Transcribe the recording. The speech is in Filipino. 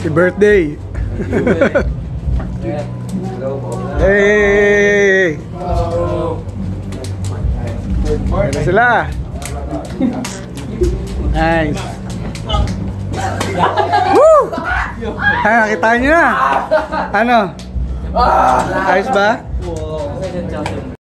Happy birthday! Hey! Ito sila! Nice! Woo! Ay, nakita nyo na! Ano? Ayos ba?